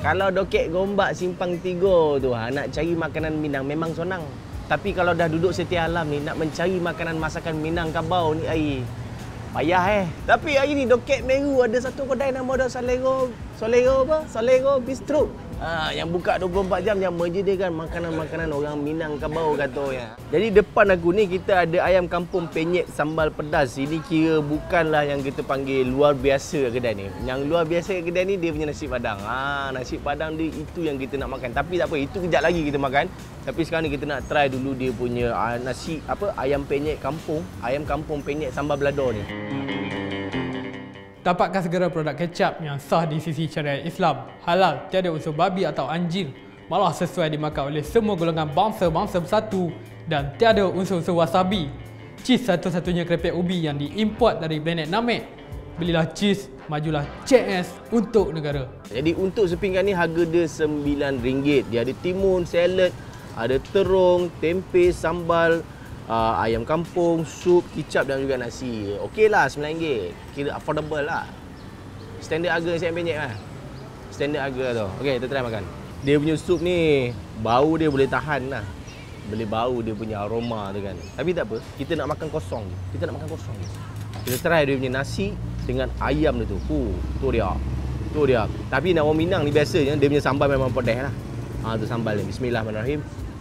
Kalau dokek Gombak Simpang 3 tu, nak cari makanan Minang memang senang. Tapi kalau dah duduk setia alam ni, nak mencari makanan masakan Minang Kabau ni, payah Tapi hari ni Dokek Meru ada satu kedai nama dia Solero Bistro. Yang buka 24 jam, yang menyediakan makanan-makanan orang Minang Kabau katanya. Jadi depan aku ni kita ada ayam kampung penyet sambal pedas. Ini kira bukanlah yang kita panggil luar biasa kedai ni. Yang luar biasa kedai ni dia punya nasi padang. Nasi padang dia itu yang kita nak makan. Tapi tak apa, itu kejap lagi kita makan. Tapi sekarang ni kita nak try dulu dia punya ayam penyet kampung, ayam kampung penyet sambal belado ni. Dapatkan segera produk kecap yang sah di sisi syariat Islam, halal, tiada unsur babi atau anjing, malah sesuai dimakan oleh semua golongan bangsa-bangsa bersatu dan tiada unsur-unsur wasabi. Cheese satu-satunya kerepek ubi yang diimport dari planet Namek. Belilah cheese, majulah CS untuk negara. Jadi untuk sepinggan ni harga dia RM9. Dia ada timun, salad, ada terung, tempe, sambal, ayam kampung, sup, kicap dan juga nasi. Okey lah RM9. Kira affordable lah. Standard harga nasi ayam penyet lah. Standard harga tu. Okey, kita try makan. Dia punya sup ni, bau dia boleh tahan lah. Boleh bau dia punya aroma tu kan. Tapi tak apa, kita nak makan kosong. Kita try dia punya nasi dengan ayam dia tu. Tu dia. Tapi nak orang Minang ni biasanya, dia punya sambal memang pedas lah. Tu sambal ni. Bismillahirrahmanirrahim.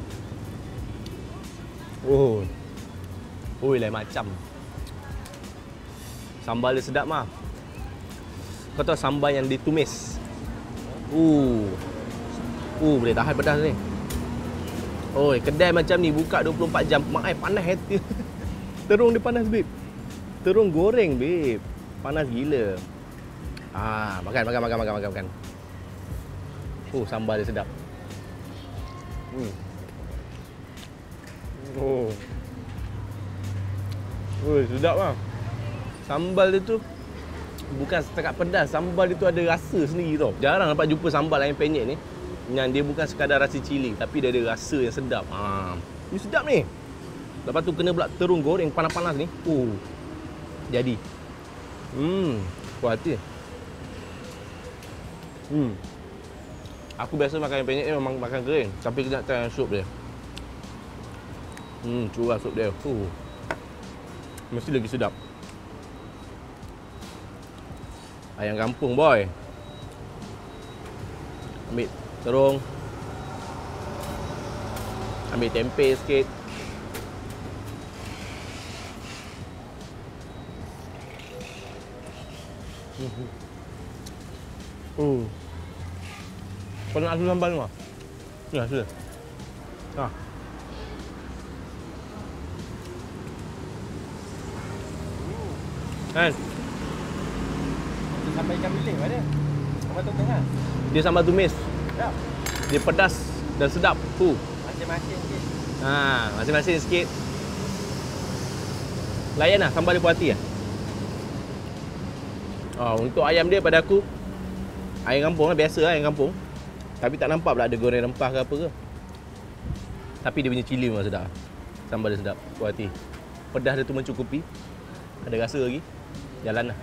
Lain macam. Sambal dia sedap mah. Kau tahu sambal yang ditumis. Boleh tahan pedas ni. Kedai macam ni buka 24 jam. Mak panas hati. Terung dia panas, babe. Terung goreng, babe. Panas gila. Makan. Sambal dia sedap. Sedap lah. Sambal dia tu bukan setakat pedas, sambal dia tu ada rasa sendiri tau. Jarang dapat jumpa sambal ayam penyet ni yang dia bukan sekadar rasa cili, tapi dia ada rasa yang sedap. Ni sedap ni. Lepas tu kena pula terung goreng panas-panas ni. Jadi. Puas hati. Aku biasa makan ayam penyet ni memang makan kering, tapi kita nak try sup dia. Curah sup dia. Mesti lagi sedap. Ayam kampung, boy. Ambil terung. Ambil tempe sikit. Kau nak asu sambal ni? Ni asu dia. Kan? Sambal ikan bilis ada. Sambal tumis kan? Dia sambal tumis. Sedap. Dia pedas dan sedap. Masin-masin sikit. Masin-masin sikit. Layan lah, sambal dia puas hati lah. Untuk ayam dia pada aku, ayam kampung lah, biasa lah ayam kampung. Tapi tak nampak pula ada goreng rempah ke apa ke. Tapi dia punya cili memang sedap. Sambal dia sedap, puas hati. Pedas dia tu mencukupi. Ada rasa lagi. Jalan lah.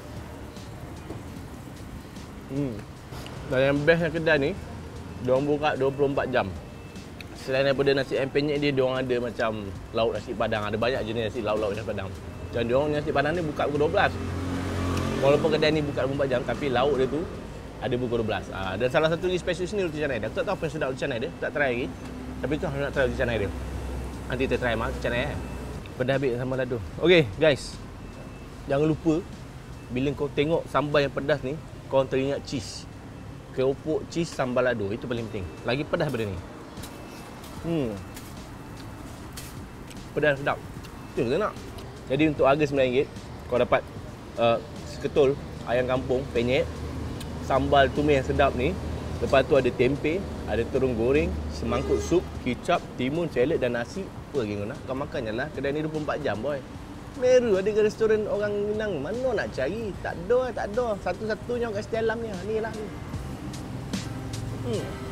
Dan yang bestnya kedai ni, diorang buka 24 jam. Selain daripada nasi ayam penyet dia, diorang ada macam lauk nasi padang. Ada banyak jenis nasi lauk nasi padang. Dan diorang nasi padang ni buka pukul 12. Walaupun kedai ni buka 24 jam, tapi lauk dia tu ada pukul 12. Dan salah satu di spesial ni roti canai dia. Aku tak tahu apa yang sedap roti canai dia. Aku tak try lagi. Tapi tu aku nak try roti canai dia. Nanti kita try roti canai Pedas bit sambal lado. Okay guys, jangan lupa bila kau tengok sambal yang pedas ni, kau teringat cheese. Keropok cheese sambal lado, itu paling penting. Lagi pedas daripada ni. Pedas sedap. Itu kita nak. Jadi untuk harga RM9, kau dapat seketul ayam kampung penyet, sambal tumis yang sedap ni. Lepas tu ada tempe, ada terung goreng, semangkuk sup, kicap, timun, salad dan nasi. Apa lagi kau nak? Kau makan je lah. Kedai ni 24 jam, boy. Meru ada ke restoran orang Minang? Mana nak cari? Tak ada. Satu-satunya kat Setia Alam ni. Ni lah ni.